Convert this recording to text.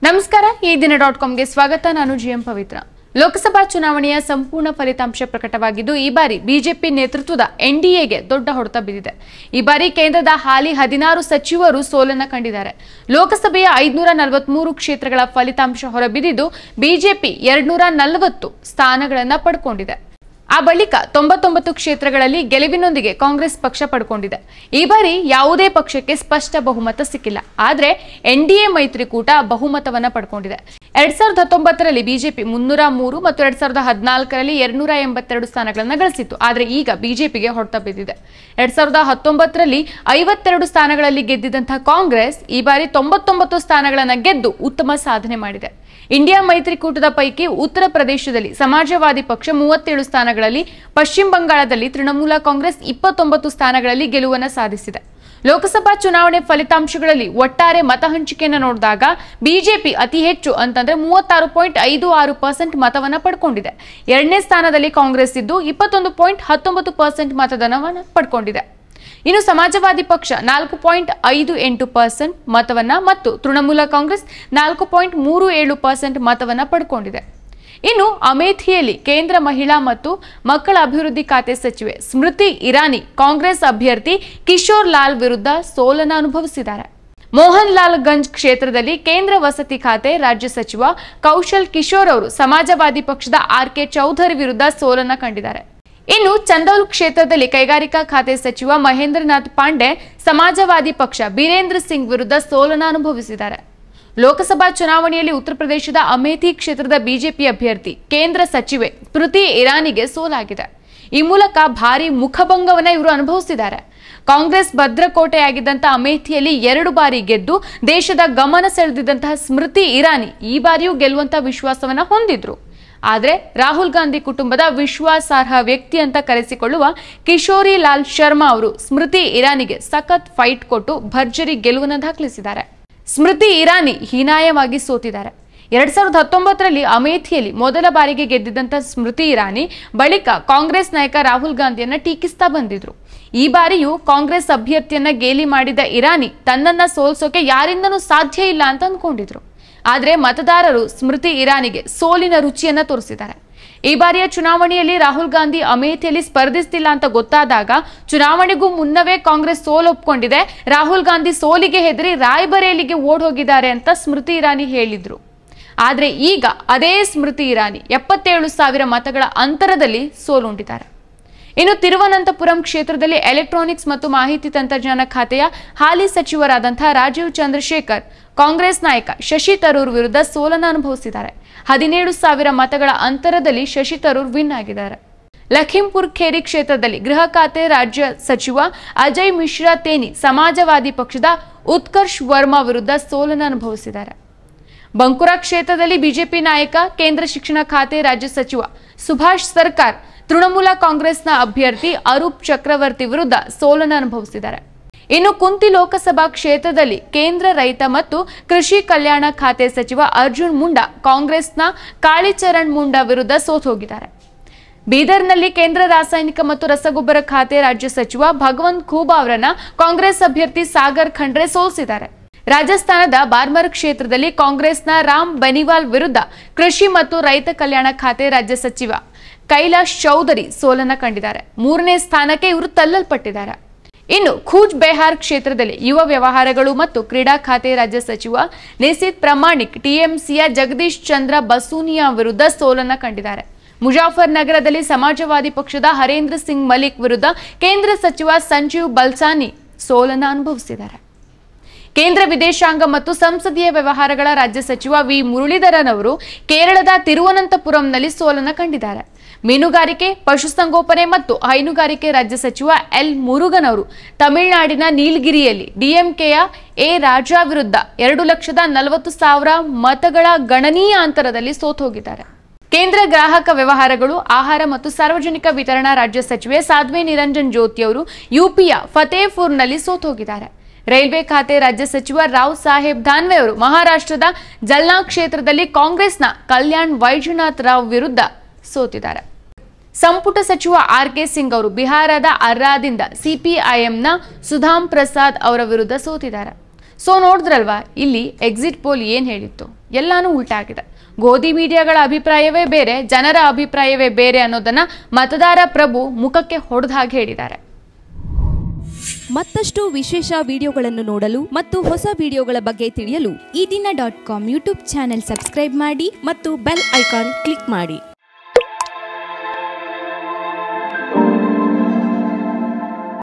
ನಮಸ್ಕಾರ ಈ ದಿನ.comಗೆ ಸ್ವಾಗತ ನಾನು ಜಿಎಂ ಪವಿತ್ರ ಲೋಕಸಭಾ ಚುನಾವಣೆಯ ಸಂಪೂರ್ಣ ಫಲಿತಾಂಶ ಪ್ರಕಟವಾಗಿದ್ದು ಈ ಬಾರಿ ಬಿಜೆಪಿ ನೇತೃತ್ವದ ಎನ್ಡಿಎಗೆ ದೊಡ್ಡ ಹೊಡೆತ ಬಿದ್ದಿದೆ ಈ ಬಾರಿ ಕೇಂದ್ರದ ಹಾಲಿ 16 ಸಚಿವರು ಸೋಲನ್ನ ಕಂಡಿದ್ದಾರೆ ಲೋಕಸಭೆಯ 543 ಕ್ಷೇತ್ರಗಳ ಫಲಿತಾಂಶ ಹೊರಬಿದ್ದಿದ್ದು ಬಿಜೆಪಿ 240 ಸ್ಥಾನಗಳನ್ನು ಪಡೆದುಕೊಂಡಿದೆ ಆ ಬಳಿಕ 99 ಕ್ಷೇತ್ರಗಳಲ್ಲಿ ಗೆಲುವಿನೊಂದಿಗೆ ಕಾಂಗ್ರೆಸ್ ಪಕ್ಷ ಪಡೆದುಕೊಂಡಿದೆ ಈ ಬಾರಿ ಯಾವುದೇ ಪಕ್ಷಕ್ಕೆ ಸ್ಪಷ್ಟ ಬಹುಮತ ಸಿಕ್ಕಿಲ್ಲ ಆದರೆ ಎನ್ಡಿಎ ಮೈತ್ರಿಕೂಟ ಬಹುಮತವನ್ನ ಪಡೆದುಕೊಂಡಿದೆ 2019 ರಲ್ಲಿ ಬಿಜೆಪಿ 303 ಮತ್ತು 2014 ರಲ್ಲಿ 282 ಸ್ಥಾನಗಳನ್ನು ಗಳಿಸಿತ್ತು ಆದರೆ ಈಗ ಬಿಜೆಪಿಗೆ ಹೊಡೆತ ಬಿದ್ದಿದೆ 2019 ರಲ್ಲಿ 52 ಸ್ಥಾನಗಳಲ್ಲಿ ಗೆದ್ದಿದ್ದಂತಹ ಕಾಂಗ್ರೆಸ್ ಈ ಬಾರಿ 99 ಸ್ಥಾನಗಳನ್ನು ಗೆದ್ದು ಉತ್ತಮ ಸಾಧನೆ ಮಾಡಿದೆ ಇಂಡಿಯಾ ಮೈತ್ರಿಕೂಟದ ಪೈಕಿ ಉತ್ತರ ಪ್ರದೇಶದಲ್ಲಿ ಸಮಾಜವಾದಿ ಪಕ್ಷ 37 ಸ್ಥಾನಗಳಲ್ಲಿ ಪಶ್ಚಿಮ ಬಂಗಾಳದಲ್ಲಿ ತೃಣಮೂಲ ಕಾಂಗ್ರೆಸ್ 29 ಸ್ಥಾನಗಳಲ್ಲಿ ಗೆಲುವನ್ನು ಸಾಧಿಸಿದೆ ಲೋಕಸಭಾ ಚುನಾವಣೆ ಫಲಿತಾಂಶಗಳಲ್ಲಿ ಒಟ್ಟಾರೆ ಮತ ಹಂಚಿಕೆಯನ್ನು ನೋಡಿದಾಗ ಬಿಜೆಪಿ ಅತಿ ಹೆಚ್ಚು ಅಂತಂದ್ರೆ 36.56% ಮತವನ್ನ ಪಡೆದುಕೊಂಡಿದೆ ಎರಡನೇ ಸ್ಥಾನದಲ್ಲಿ ಕಾಂಗ್ರೆಸ್ ಇದ್ದು 21.19% ಮತದಾನವನ್ನು ಪಡೆದುಕೊಂಡಿದೆ ಇನ್ನು ಸಮಾಜವಾದಿ ಪಕ್ಷ 4.58% ಮತವನ್ನ ಮತ್ತು ತೃಣಮೂಲ ಕಾಂಗ್ರೆಸ್ 4.37% ಮತವನ್ನ ಪಡೆದುಕೊಂಡಿದೆ ಇನ್ನು ಅಮೇಥಿಯಲ್ಲಿ ಕೇಂದ್ರ ಮಹಿಳಾ ಮತ್ತು ಮಕ್ಕಳ ಅಭಿವೃದ್ಧಿ ಖಾತೆ ಸಚಿವೆ ಸ್ಮೃತಿ ಇರಾನಿ ಕಾಂಗ್ರೆಸ್ ಅಭ್ಯರ್ಥಿ ಕಿಶೋರ್ ಲಾಲ್ ವಿರುದ್ಧ ಸೋಲನ್ನು ಅನುಭವಿಸಿದ್ದಾರೆ ಮೋಹನ್ ಲಾಲ್ ಗಂಜ್ ಕ್ಷೇತ್ರದಲ್ಲಿ ಕೇಂದ್ರ ವಸತಿ ಖಾತೆ ರಾಜ್ಯ ಸಚಿವ ಕೌಶಲ್ ಕಿಶೋರ್ ಅವರು ಸಮಾಜವಾದಿ ಪಕ್ಷದ ಆರ್.ಕೆ. ಚೌಧರಿ ವಿರುದ್ಧ ಸೋಲನ್ನು ಕಂಡಿದ್ದಾರೆ ಇನ್ನು ಚಂದೌಲ್ ಕ್ಷೇತ್ರದಲ್ಲಿ ಕೈಗಾರಿಕಾ ಖಾತೆ ಸಚಿವ ಮಹೇಂದ್ರನಾಥ್ ಪಾಂಡೆ ಸಮಾಜವಾದಿ ಪಕ್ಷ ಬೀರೇಂದ್ರ ಸಿಂಗ್ ವಿರುದ್ಧ ಸೋಲನ್ನು ಅನುಭವಿಸಿದ್ದಾರೆ ಲೋಕಸಭಾ ಚುನಾವಣೆಯಲ್ಲಿ ಉತ್ತರ ಪ್ರದೇಶದ ಅಮೇಥಿ ಕ್ಷೇತ್ರದ ಬಿಜೆಪಿ ಅಭ್ಯರ್ಥಿ ಕೇಂದ್ರ ಸಚಿವೆ ಸ್ಮೃತಿ ಇರಾನಿಗೆ ಸೋಲಾಗಿದೆ ಈ ಮೂಲಕ ಭಾರಿ ಮುಖಭಂಗವನ್ನ ಇವರು ಅನುಭವಿಸಿದ್ದಾರೆ ಕಾಂಗ್ರೆಸ್ ಭದ್ರಕೋಟೆಯಾಗಿದ್ದಂತಹ ಅಮೇಥಿಯಲ್ಲಿ 2 ಬಾರಿ ಗೆದ್ದು ದೇಶದ ಗಮನ ಸೆಳೆದಿದ್ದಂತಹ ಸ್ಮೃತಿ ಇರಾನಿ ಈ ಬಾರಿಯೂ ಗೆಲ್ಲುವಂತಹ ವಿಶ್ವಾಸವನ್ನ ಹೊಂದಿದ್ರು ಆದರೆ ರಾಹುಲ್ ಗಾಂಧಿ ಕುಟುಂಬದ ವಿಶ್ವಾಸಾರ್ಹ ವ್ಯಕ್ತಿ ಅಂತ ಕರೆಸಿಕೊಳ್ಳುವ ಕಿಶೋರಿ ಲಾಲ್ ಶರ್ಮಾ ಅವರು ಸ್ಮೃತಿ ಇರಾನಿಗೆ ಸಖತ್ ಫೈಟ್ ಕೊಟ್ಟು ಭರ್ಜರಿ ಗೆಲುವನ್ನು ದಾಖಲಿಸಿದ್ದಾರೆ ಸ್ಮೃತಿ ಇರಾನಿ ಹೀನಾಯವಾಗಿ ಸೋತಿದ್ದಾರೆ 2019 ರಲ್ಲಿ ಅಮೇಥಿಯಲ್ಲಿ ಮೊದಲ ಬಾರಿಗೆ ಗೆದ್ದಿದ್ದಂತ ಸ್ಮೃತಿ ಇರಾನಿ ಬಳಿಕ ಕಾಂಗ್ರೆಸ್ ನಾಯಕ ರಾಹುಲ್ ಗಾಂಧಿಯನ್ನ ಟೀಕಿಸ್ತಾ ಬಂದಿದ್ರು ಈ ಬಾರಿಯೂ ಕಾಂಗ್ರೆಸ್ ಅಭ್ಯರ್ಥಿಯನ್ನ ಗೇಲಿ ಮಾಡಿದ ಇರಾನಿ ತನ್ನನ್ನ ಸೋಲ್ಸೋಕೆ ಯಾರಿಂದನೂ ಸಾಧ್ಯ ಇಲ್ಲ ಅಂತ ಅಂದ್ಕೊಂಡಿದ್ರು ಆದರೆ ಮತದಾರರು ಸ್ಮೃತಿ ಇರಾನಿಗೆ ಸೋಲಿನ ರುಚಿಯನ್ನ ತೋರಿಸಿದ್ದಾರೆ ಈ ಬಾರಿಯ ಚುನಾವಣೆಯಲ್ಲಿ ರಾಹುಲ್ ಗಾಂಧಿ ಅಮೇಥಿಯಲ್ಲಿ ಸ್ಪರ್ಧಿಸ್ತಿಲ್ಲ ಅಂತ ಗೊತ್ತಾದಾಗ ಚುನಾವಣೆಗೂ ಮುನ್ನವೇ ಕಾಂಗ್ರೆಸ್ ಸೋಲೊಪ್ಕೊಂಡಿದೆ ರಾಹುಲ್ ಗಾಂಧಿ ಸೋಲಿಗೆ ಹೆದರಿ ರಾಯ್ಬರೇಲಿಗೆ ಓಡ್ ಹೋಗಿದ್ದಾರೆ ಅಂತ ಸ್ಮೃತಿ ಇರಾನಿ ಹೇಳಿದ್ರು ಆದರೆ ಈಗ ಅದೇ ಸ್ಮೃತಿ ಇರಾನಿ 77,000 ಮತಗಳ ಅಂತರದಲ್ಲಿ ಸೋಲುಂಡಿದ್ದಾರೆ ಇನ್ನು ತಿರುವನಂತಪುರಂ ಕ್ಷೇತ್ರದಲ್ಲಿ ಎಲೆಕ್ಟ್ರಾನಿಕ್ಸ್ ಮತ್ತು ಮಾಹಿತಿ ತಂತ್ರಜ್ಞಾನ ಖಾತೆಯ ಹಾಲಿ ಸಚಿವರಾದಂತಹ ರಾಜೀವ್ ಚಂದ್ರಶೇಖರ್ ಕಾಂಗ್ರೆಸ್ ನಾಯಕ ಶಶಿ ತರೂರ್ ವಿರುದ್ಧ ಸೋಲನ್ನು ಅನುಭವಿಸಿದ್ದಾರೆ 17,000 ಮತಗಳ ಅಂತರದಲ್ಲಿ ಶಶಿ ತರೂರ್ ವಿನ್ ಆಗಿದ್ದಾರೆ ಲಖೀಂಪುರ್ ಖೇರಿ ಕ್ಷೇತ್ರದಲ್ಲಿ ಗೃಹ ಖಾತೆ ರಾಜ್ಯ ಸಚಿವ ಅಜಯ್ ಮಿಶ್ರಾ ತೇನಿ ಸಮಾಜವಾದಿ ಪಕ್ಷದ ಉತ್ಕರ್ಷ್ ವರ್ಮಾ ವಿರುದ್ಧ ಸೋಲನ್ನು ಅನುಭವಿಸಿದ್ದಾರೆ ಬಂಕುರಾ ಕ್ಷೇತ್ರದಲ್ಲಿ ಬಿಜೆಪಿ ನಾಯಕ ಕೇಂದ್ರ ಶಿಕ್ಷಣ ಖಾತೆ ರಾಜ್ಯ ಸಚಿವ ಸುಭಾಷ್ ಸರ್ಕಾರ್ ತೃಣಮೂಲ ಕಾಂಗ್ರೆಸ್ನ ಅಭ್ಯರ್ಥಿ ಅರೂಪ್ ಚಕ್ರವರ್ತಿ ವಿರುದ್ಧ ಸೋಲನ್ನು ಅನುಭವಿಸಿದ್ದಾರೆ ಇನ್ನು ಕುಂತಿ ಲೋಕಸಭಾ ಕ್ಷೇತ್ರದಲ್ಲಿ ಕೇಂದ್ರ ರೈತ ಮತ್ತು ಕೃಷಿ ಕಲ್ಯಾಣ ಖಾತೆ ಸಚಿವ ಅರ್ಜುನ್ ಮುಂಡಾ ಕಾಂಗ್ರೆಸ್ನ ಕಾಳಿಚರಣ್ ಮುಂಡಾ ವಿರುದ್ಧ ಸೋತು ಹೋಗಿದ್ದಾರೆ ಬೀದರ್ನಲ್ಲಿ ಕೇಂದ್ರ ರಾಸಾಯನಿಕ ಮತ್ತು ರಸಗೊಬ್ಬರ ಖಾತೆ ರಾಜ್ಯ ಸಚಿವ ಭಗವಂತ್ ಖೂಬಾ ಅವರನ್ನ ಕಾಂಗ್ರೆಸ್ ಅಭ್ಯರ್ಥಿ ಸಾಗರ್ ಖಂಡ್ರೆ ಸೋಲಿಸಿದ್ದಾರೆ ರಾಜಸ್ಥಾನದ ಬಾರ್ಮರ್ ಕ್ಷೇತ್ರದಲ್ಲಿ ಕಾಂಗ್ರೆಸ್ನ ರಾಮ್ ಬೆನಿವಾಲ್ ವಿರುದ್ಧ ಕೃಷಿ ಮತ್ತು ರೈತ ಕಲ್ಯಾಣ ಖಾತೆ ರಾಜ್ಯ ಸಚಿವ ಕೈಲಾಶ್ ಚೌಧರಿ ಸೋಲನ್ನ ಕಂಡಿದ್ದಾರೆ 3ನೇ ಸ್ಥಾನಕ್ಕೆ ಇವರು ತಳ್ಳಲ್ಪಟ್ಟಿದ್ದಾರೆ ಇನ್ನು ಖೂಜ್ ಬೆಹಾರ್ ಕ್ಷೇತ್ರದಲ್ಲಿ ಯುವ ವ್ಯವಹಾರಗಳು ಮತ್ತು ಕ್ರೀಡಾ ಖಾತೆ ರಾಜ್ಯ ಸಚಿವ ನಿಸಿತ್ ಪ್ರಮಾಣಿಕ್ ಟಿಎಂಸಿಯ ಜಗದೀಶ್ ಚಂದ್ರ ಬಸೂನಿಯಾ ವಿರುದ್ಧ ಸೋಲನ್ನ ಕಂಡಿದ್ದಾರೆ ಮುಜಾಫರ್ ನಗರದಲ್ಲಿ ಸಮಾಜವಾದಿ ಪಕ್ಷದ ಹರೇಂದ್ರ ಸಿಂಗ್ ಮಲಿಕ್ ವಿರುದ್ಧ ಕೇಂದ್ರ ಸಚಿವ ಸಂಜೀವ್ ಬಲ್ಸಾನಿ ಸೋಲನ್ನ ಅನುಭವಿಸಿದ್ದಾರೆ ಕೇಂದ್ರ ವಿದೇಶಾಂಗ ಮತ್ತು ಸಂಸದೀಯ ವ್ಯವಹಾರಗಳ ರಾಜ್ಯ ಸಚಿವ ವಿ ಮುರಳೀಧರನ್ ಅವರು ಕೇರಳದ ತಿರುವನಂತಪುರಂನಲ್ಲಿ ಸೋಲನ್ನು ಕಂಡಿದ್ದಾರೆ ಮೀನುಗಾರಿಕೆ ಪಶುಸಂಗೋಪನೆ ಮತ್ತು ಹೈನುಗಾರಿಕೆ ರಾಜ್ಯ ಸಚಿವ ಎಲ್ ಮುರುಗನ್ ಅವರು ತಮಿಳುನಾಡಿನ ನೀಲಗಿರಿಯಲ್ಲಿ ಡಿಎಂಕೆಯ ಎ ರಾಜಾ ವಿರುದ್ಧ 2,40,000 ಮತಗಳ ಗಣನೀಯ ಅಂತರದಲ್ಲಿ ಸೋತು ಹೋಗಿದ್ದಾರೆ ಕೇಂದ್ರ ಗ್ರಾಹಕ ವ್ಯವಹಾರಗಳು ಆಹಾರ ಮತ್ತು ಸಾರ್ವಜನಿಕ ವಿತರಣಾ ರಾಜ್ಯ ಸಚಿವೆ ಸಾಧ್ವಿ ನಿರಂಜನ್ ಜ್ಯೋತಿ ಅವರು ಯುಪಿಯ ಫತೇಪುರ್ನಲ್ಲಿ ಸೋತು ಹೋಗಿದ್ದಾರೆ ರೈಲ್ವೆ ಖಾತೆ ರಾಜ್ಯ ಸಚಿವ ರಾವ್ ಸಾಹೇಬ್ ದಾನ್ವೆ ಅವರು ಮಹಾರಾಷ್ಟ್ರದ ಜಲ್ನಾ ಕ್ಷೇತ್ರದಲ್ಲಿ ಕಾಂಗ್ರೆಸ್ನ ಕಲ್ಯಾಣ್ ವೈಜನಾಥ್ ರಾವ್ ವಿರುದ್ಧ ಸೋತಿದ್ದಾರೆ ಸಂಪುಟ ಸಚಿವ ಆರ್.ಕೆ. ಸಿಂಗ್ ಅವರು ಬಿಹಾರದ ಅರ್ರಾದಿಂದ ಸಿಪಿಐಎಂನ ಸುಧಾಮ್ ಪ್ರಸಾದ್ ಅವರ ವಿರುದ್ಧ ಸೋತಿದ್ದಾರೆ ಸೊ ನೋಡಿದ್ರಲ್ವಾ, ಇಲ್ಲಿ ಎಕ್ಸಿಟ್ ಪೋಲ್ ಏನು ಹೇಳಿತ್ತು, ಎಲ್ಲಾನು ಉಲ್ಟಾ ಆಗಿದೆ. ಗೋಧಿ ಮೀಡಿಯಾಗಳ ಅಭಿಪ್ರಾಯವೇ ಬೇರೆ, ಜನರ ಅಭಿಪ್ರಾಯವೇ ಬೇರೆ ಅನ್ನೋದನ್ನ ಮತದಾರ ಪ್ರಭು ಮುಖಕ್ಕೆ ಹೊಡೆದ ಹಾಗೆ ಹೇಳಿದ್ದಾರೆ. ಮತ್ತಷ್ಟು ವಿಶೇಷ ವಿಡಿಯೋಗಳನ್ನು ನೋಡಲು ಮತ್ತು ಹೊಸ ವಿಡಿಯೋಗಳ ಬಗ್ಗೆ ತಿಳಿಯಲು ಈ ದಿನ .com ಯೂಟ್ಯೂಬ್ ಚಾನೆಲ್ ಸಬ್ಸ್ಕ್ರೈಬ್ ಮಾಡಿ ಮತ್ತು ಬೆಲ್ ಐಕಾನ್ ಕ್ಲಿಕ್ ಮಾಡಿ.